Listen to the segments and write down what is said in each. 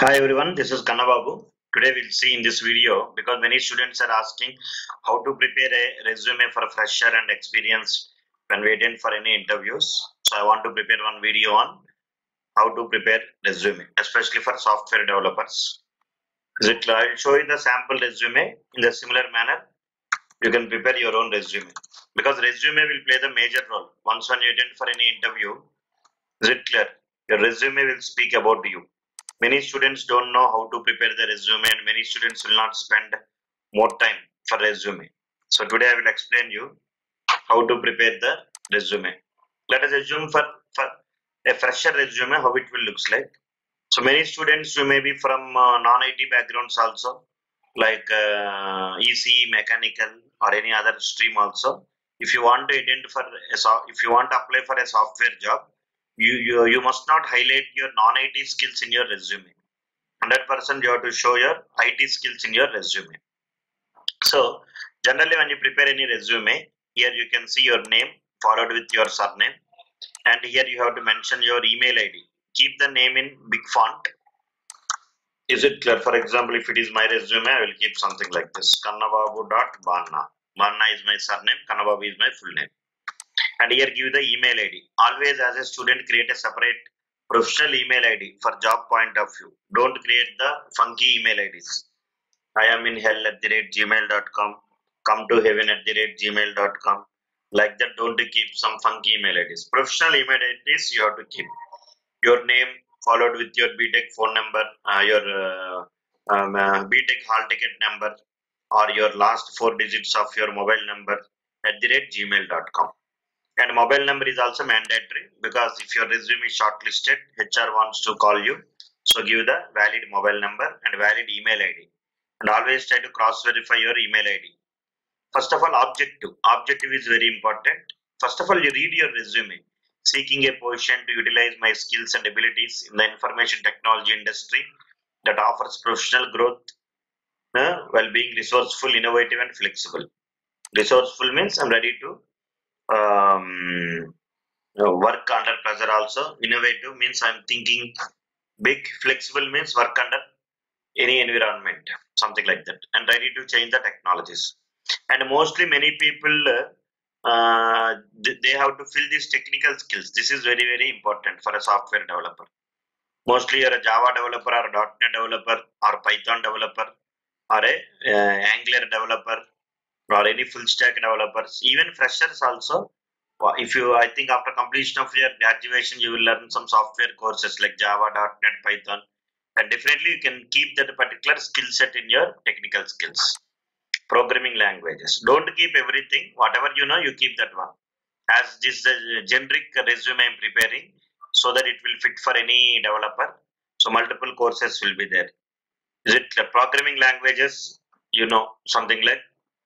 Hi everyone, this is Kannababu. Today we'll see in this video because many students are asking how to prepare a resume for a fresher and experienced when we attend for any interviews. So I want to prepare one video on how to prepare resume, especially for software developers. I'll show you the sample resume in the similar manner. You can prepare your own resume because resume will play the major role. Once when you attend for any interview, is it clear? Your resume will speak about you. Many students don't know how to prepare the resume and many students will not spend more time for resume. So today I will explain you how to prepare the resume. Let us assume for a fresher resume how it will looks like. So many students who may be from non-IT backgrounds also, like EC, mechanical or any other stream also. If you want to if you want to apply for a software job, you must not highlight your non-IT skills in your resume. 100% you have to show your IT skills in your resume. So generally when you prepare any resume, here you can see your name followed with your surname, and here you have to mention your email ID. Keep the name in big font. Is it clear? For example, if it is my resume, I will keep something like this: kannababu.banna. Banna is my surname, Kannababu is my full name. And here give the email ID. Always as a student create a separate professional email ID for job point of view. Don't create the funky email IDs. I am in hell@gmail.com, come to heaven@gmail.com. Like that, don't keep some funky email IDs. Professional email IDs you have to keep. Your name followed with your BTech phone number, your BTech hall ticket number, or your last 4 digits of your mobile number @gmail.com. And mobile number is also mandatory because if your resume is shortlisted, HR wants to call you. So give the valid mobile number and valid email ID. And always try to cross verify your email ID. First of all, objective. Objective is very important. First of all, you read your resume. Seeking a position to utilize my skills and abilities in the information technology industry that offers professional growth while being resourceful, innovative, and flexible. Resourceful means I'm ready to work under pressure also. Innovative means I'm thinking big. Flexible means work under any environment, something like that, and ready to change the technologies. And mostly many people they have to fill these technical skills. This is very important for a software developer. Mostly you're a Java developer or a .NET developer or Python developer or a Angular developer or any full stack developers, even freshers also. If you, I think after completion of your graduation, you will learn some software courses like Java, .NET, Python, and definitely you can keep that particular skill set in your technical skills. Programming languages. Don't keep everything. Whatever you know, you keep that one. As this generic resume I'm preparing, so that it will fit for any developer. So multiple courses will be there. Is it programming languages? You know something like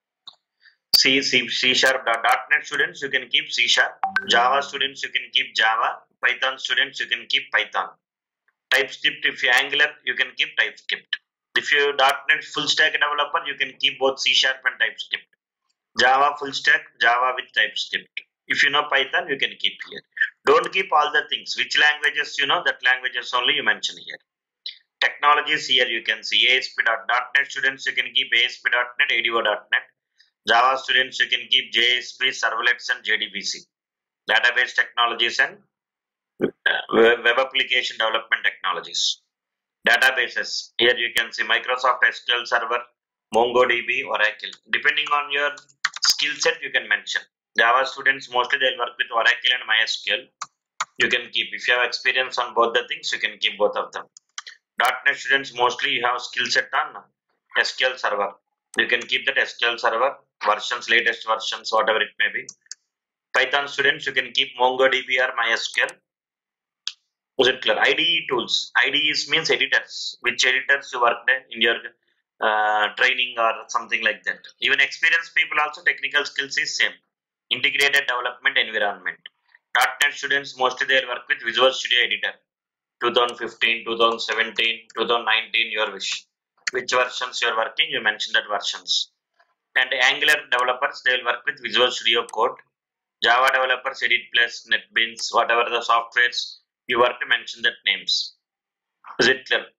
C Sharp, .NET students you can keep C Sharp, Java students you can keep Java, Python students you can keep Python. TypeScript, if you Angular you can keep TypeScript. If you .NET full stack developer you can keep both C Sharp and TypeScript. Java full stack, Java with TypeScript. If you know Python you can keep here. Don't keep all the things. Which languages you know, that languages only you mention here. Technologies, here you can see ASP.NET students you can keep ASP.NET, ADO.NET. Java students you can keep JSP, servlets and JDBC. Database technologies and web application development technologies. Databases, here you can see Microsoft SQL Server, MongoDB, Oracle. Depending on your skill set you can mention. Java students mostly they'll work with Oracle and MySQL. You can keep. If you have experience on both the things, you can keep both of them. .NET students mostly you have skill set on SQL Server. You can keep that SQL Server versions, latest versions, whatever it may be. Python students you can keep MongoDB or MySQL. Is it clear? IDE tools. IDEs means editors. Which editors you worked in your training or something like that. Even experienced people also technical skills is same. Integrated development environment. .NET students mostly they work with Visual Studio Editor. 2015, 2017, 2019, your wish. Which versions you are working, you mention that versions. And Angular developers, they will work with Visual Studio Code. Java developers, Edit Plus, NetBeans, whatever the softwares you work to mention that names. Is it clear?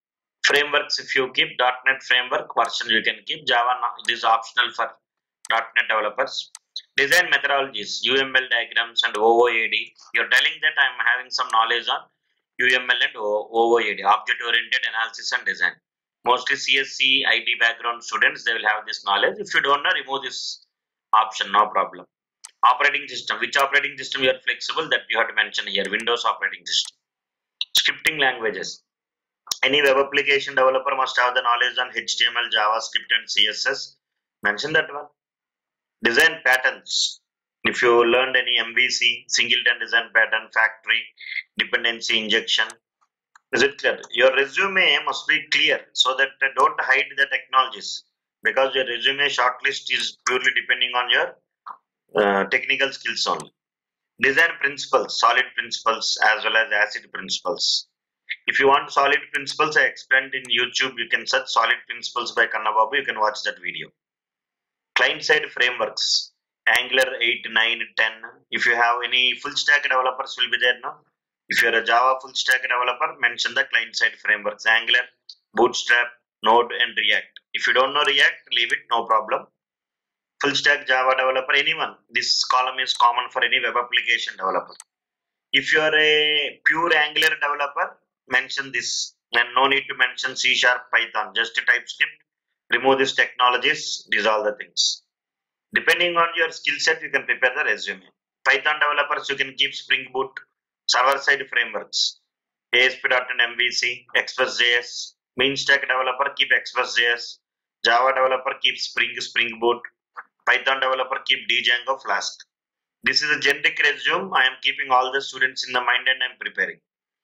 Frameworks, if you keep .NET framework version, you can keep Java. This is optional for .NET developers. Design methodologies, UML diagrams and OOAD. You're telling that I'm having some knowledge on UML and OOAD, object-oriented analysis and design. Mostly CSC, IT background students, they will have this knowledge. If you don't know, remove this option, no problem. Operating system, which operating system you are flexible, that you have to mention here, Windows operating system. Scripting languages. Any web application developer must have the knowledge on HTML, JavaScript and CSS. Mention that one. Design patterns. If you learned any MVC, singleton design pattern, factory, dependency injection, is it clear? Your resume must be clear so that don't hide the technologies, because your resume shortlist is purely depending on your technical skills only. Design principles, solid principles as well as acid principles. If you want solid principles, I explained in YouTube. You can search solid principles by Kannababu. You can watch that video. Client-side frameworks, Angular 8, 9, 10. If you have any full stack developers will be there now. If you're a Java full stack developer, mention the client-side frameworks, Angular, Bootstrap, Node and React. If you don't know React, leave it, no problem. Full stack Java developer, anyone. This column is common for any web application developer. If you are a pure Angular developer, mention this. And no need to mention C#, Python, just a TypeScript. Remove these technologies, these are all the things. Depending on your skill set, you can prepare the resume. Python developers, you can keep Spring Boot, server-side frameworks, ASP.NET MVC, Express.js. Main stack developer, keep Express.js. Java developer, keep Spring Boot. Python developer, keep Django, Flask. This is a generic resume. I am keeping all the students in the mind and I am preparing.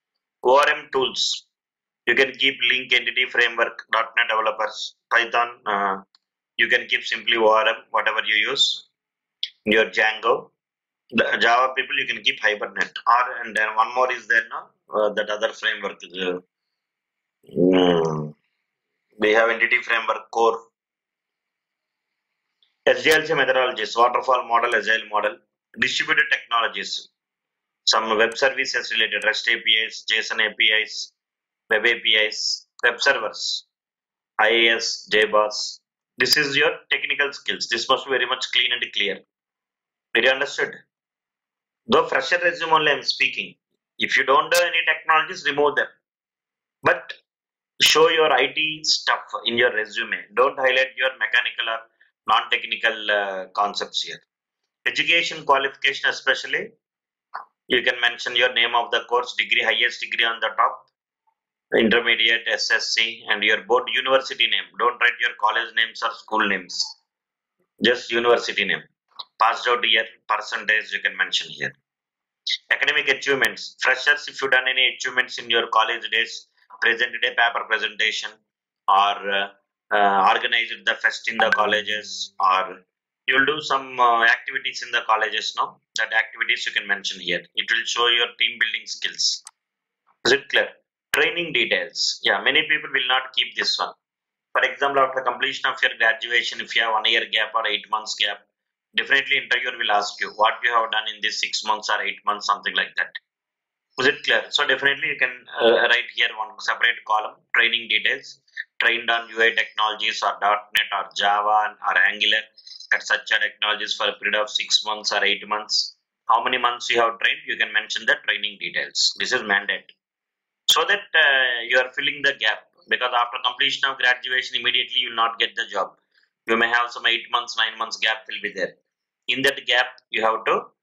ORM tools. You can keep Link Entity Framework, .NET developers, Python. You can keep simply ORM, whatever you use. Your Django. The Java people, you can keep Hibernate. And then one more is there now. That other framework. We have Entity Framework, Core. SDLC methodologies, Waterfall model, Agile model. Distributed technologies. Some web services related, REST APIs, JSON APIs, web APIs, web servers, IIS, JBoss. This is your technical skills. This must be very much clean and clear. Did you understood? Though fresher resume only I am speaking. If you don't know any technologies, remove them. But show your IT stuff in your resume. Don't highlight your mechanical or non-technical concepts here. Education qualification especially, you can mention your name of the course, degree, highest degree on the top, intermediate, SSC, and your board university name. Don't write your college names or school names. Just university name. Passed out year, percentage you can mention here. Academic achievements. Freshers, if you done any achievements in your college days, presented a paper presentation or organized the fest in the colleges, or you'll do some activities in the colleges now. That activities you can mention here. It will show your team building skills. Is it clear? Training details. Yeah, many people will not keep this one. For example, after completion of your graduation, if you have 1 year gap or 8 months gap, definitely interviewer will ask you what you have done in this 6 months or 8 months, something like that. Is it clear? So definitely you can write here one separate column, training details, trained on UI technologies or .NET or Java or Angular at such technologies for a period of 6 months or 8 months. How many months you have trained, you can mention the training details. This is mandate. So that you are filling the gap, because after completion of graduation, immediately you will not get the job. You may have some 8 months, 9 months gap will be there. In that gap, you have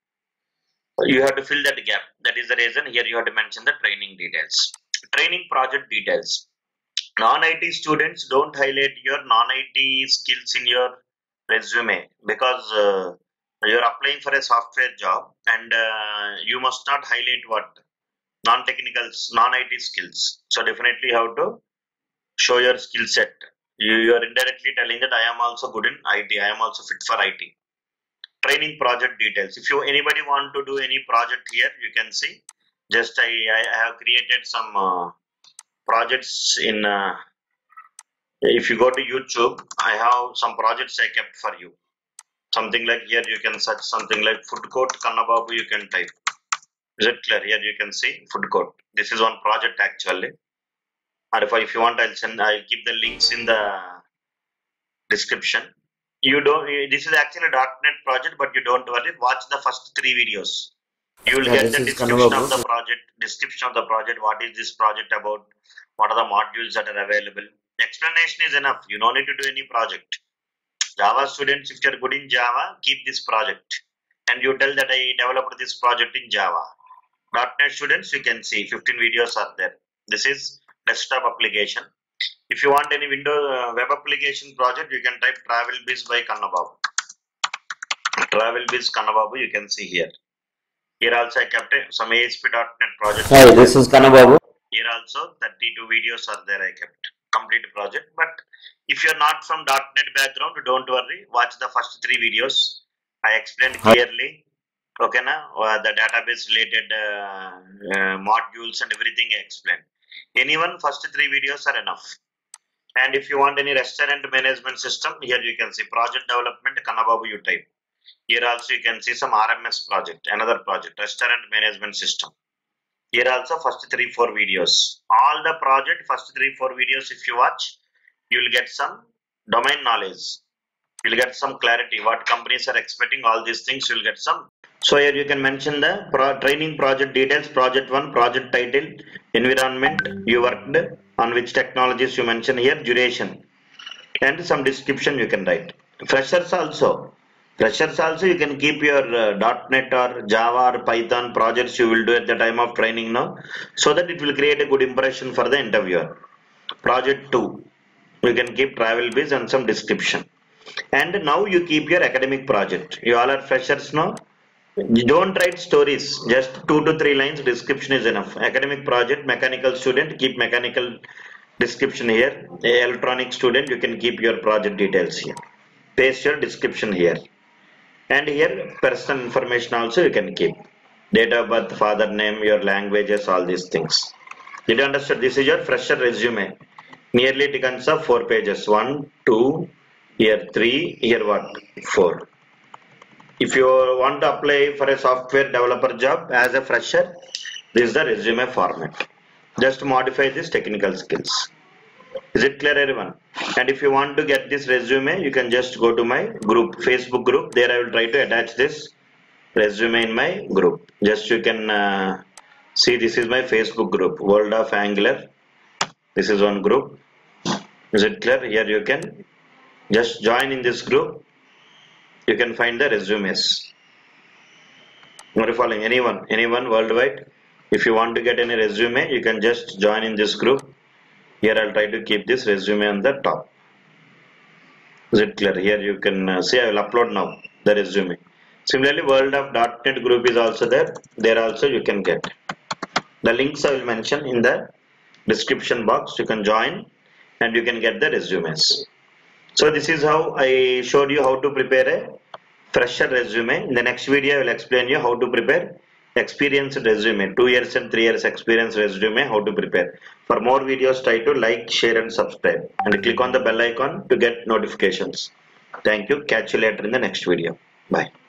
to fill that gap. That is the reason here you have to mention the training details. Training project details. Non-IT students, don't highlight your non-IT skills in your resume, because you are applying for a software job and you must not highlight what non-technical, non-IT skills. So definitely you have to show your skill set. You are indirectly telling that I am also good in IT. I am also fit for IT. Training project details. If you anybody want to do any project here, you can see. Just I have created some projects in. If you go to YouTube, I have some projects I kept for you. Something like here you can search something like food court Kannababu. You can type. Is it clear? Here you can see food court. This is one project actually. or if you want, I'll keep the links in the description. You don't, this is actually a .NET project, but you don't worry, watch the first 3 videos. You will Yeah, get this the is description of Kannababu. the project, what is this project about, what are the modules that are available. Explanation is enough, you don't need to do any project. Java students, if you're good in Java, keep this project and you tell that I developed this project in Java. .NET students, you can see 15 videos are there. This is desktop application. If you want any web application project, you can type TravelBiz by Kannababu. TravelBiz Kannababu, you can see here. Here also I kept some ASP.NET projects. Hi, this is Kannababu. Here also 32 videos are there I kept. Complete project. But if you're not from .NET background, don't worry. Watch the first 3 videos. I explained clearly. Okay, now the database related modules and everything I explained. Anyone, first 3 videos are enough. And if you want any restaurant management system, here you can see project development, Kannababu you type. Here also you can see some RMS project, another project, restaurant management system. Here also first 3-4 videos. All the project first 3-4 videos if you watch, you will get some domain knowledge. You will get some clarity. What companies are expecting, all these things you will get some. So here you can mention the training project details, project 1, project title, environment you worked on, which technologies you mention here, duration, and some description you can write. Freshers also you can keep your .NET or Java or Python projects you will do at the time of training now, so that it will create a good impression for the interviewer. Project 2, you can keep TravelBiz and some description. And now you keep your academic project. You all are freshers now. You don't write stories, just 2 to 3 lines description is enough. Academic project, mechanical student, keep mechanical description here. Electronic student, you can keep your project details here. Paste your description here. And here personal information also you can keep. Date of birth, father name, your languages, all these things. Did you understand? This is your fresher resume. Nearly it consists of 4 pages. 1, 2, here 3, here what? 4. If you want to apply for a software developer job as a fresher, this is the resume format. Just modify these technical skills. Is it clear, everyone? And if you want to get this resume, you can just go to my group, Facebook group. There I will try to attach this resume in my group. Just you can see, this is my Facebook group, World of Angular. This is one group. Is it clear? Here you can just join in this group. You can find the resumes. Are you following? Anyone worldwide? If you want to get any resume, you can just join in this group. Here I'll try to keep this resume on the top. Is it clear? Here you can see I will upload now the resume. Similarly, World of .NET group is also there. There also you can get. The links I will mention in the description box. You can join and you can get the resumes. So this is how I showed you how to prepare a fresher resume. In the next video I will explain you how to prepare experienced resume, 2 years and 3 years experience resume, how to prepare. For more videos, try to like, share and subscribe and click on the bell icon to get notifications. Thank you. Catch you later in the next video. Bye.